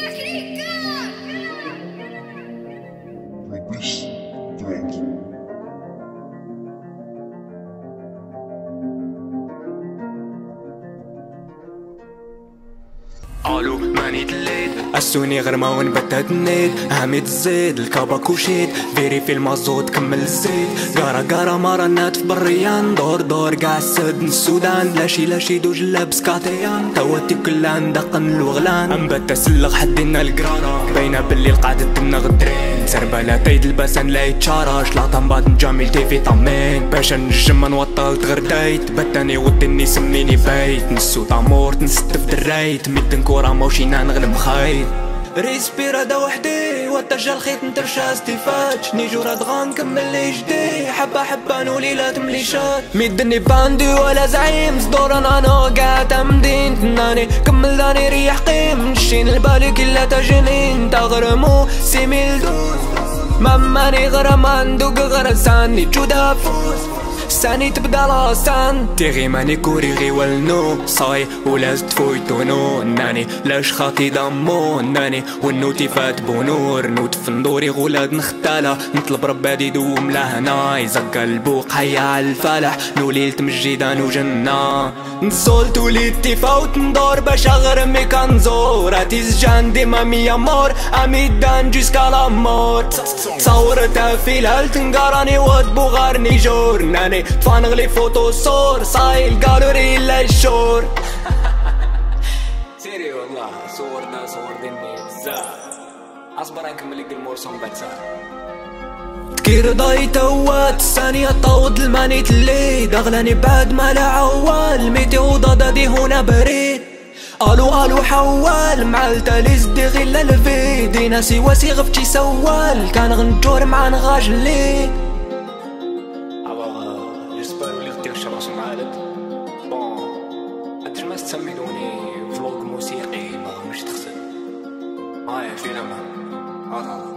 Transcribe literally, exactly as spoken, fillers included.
الو ماني دليت اسوني غير ما ونبت النيت هامي تزيد الكاباك وشيت فيري في المازوت كمل الزيت قارا قارا مرنات في بريان دور دور قاع السد السودان لاشي لاشي دوج لابس كاتيان تواتي كلها ندقن الوغلان انبت تسلق حدينا القرارة باينة باللي القعدة دنا غدرين سربالة تايد الباسان لا يتشارج لا طنبات نجامل تيفي طمين باش نجم نوطلت غير دايت بتاني ودني سميني بايت نسو طامور نستف درايت ميدن كورا موشينا نغلب خايت ريسبيرا دا وحدي واتجا الخيط نترشا استفاج نيجو رادغان كمل لي جدي حبة حبة نوليلات مليشات ميدني باندي ولا زعيم صدور انا قاعد تمدين تناني كمل داني ريح قيم نشين البالي كلا تجنين تغرمو سيميل دوز ماماني غرمان دوق غرساني جودا فوز ساني تبدا لاسان تيغي ماني كوري غي والنو صاي ولاز تفويتونو ناني لاش خاطي دامو ناني والنوتي فات بونور نوت في ندوري غولاد نختاله نطلب ربادي دوم لهنا يزقى البوق حيا عالفالح نوليل تمجيدان وجنة نصولت وليدتي فوت ندور باش اغرمي كنزور اتيزجان ديما ميا مور اميدان جيسكا لامور تصورتها في الهل تنقراني واد بوغارني جور ناني تفانغلي فوتو صور صاي الجالوري لا الشور سيري والله صورنا صور دني بزاف اصبر نكمل لك المورسون باتسار تكير ضاي توات ثانية طاود الماني تليد اغلاني بعد ما لا عوال ميتي وضادي هنا بريد الو الو حوال مع التاليز دي غير الفيدي ناسي واسي غفتي سوال كان غنجور مع نغاجلي ما تسمينوني فلوق موسيقي ما مش تخسر هاي في لمها